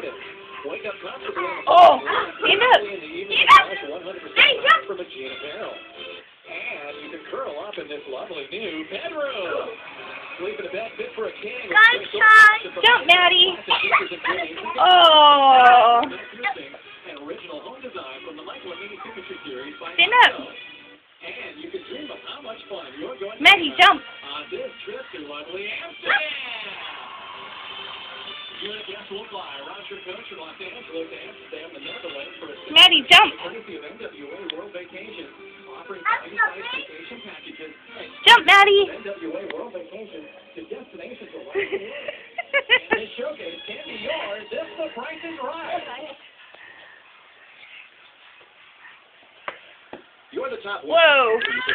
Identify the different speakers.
Speaker 1: excited. Wake up comfortably.
Speaker 2: Oh, stand up. Stand up. Hey, jump.
Speaker 1: From a Gene Apparel. And you can curl up in this lovely new bedroom. Sleep in a bed fit for a king.
Speaker 2: Jump, Maddie. Oh.
Speaker 1: An original home design from the Michael Mini Signature Series by
Speaker 2: Stand up.
Speaker 1: And you can dream of how much fun you're going to
Speaker 2: Maddie,
Speaker 1: have
Speaker 2: jump.
Speaker 1: on this trip to lovely Amsterdam. Your guests will fly around your coach from Los Angeles to Amsterdam, the Netherlands for a
Speaker 2: Maddie, jump.
Speaker 1: courtesy of NWA World Vacations, offering value-priced vacation packages.
Speaker 2: Jump, Maddie.
Speaker 1: NWA World Vacations to destinations around the world. And this showcase can be yours if the price is right. You're the top one.
Speaker 2: Whoa.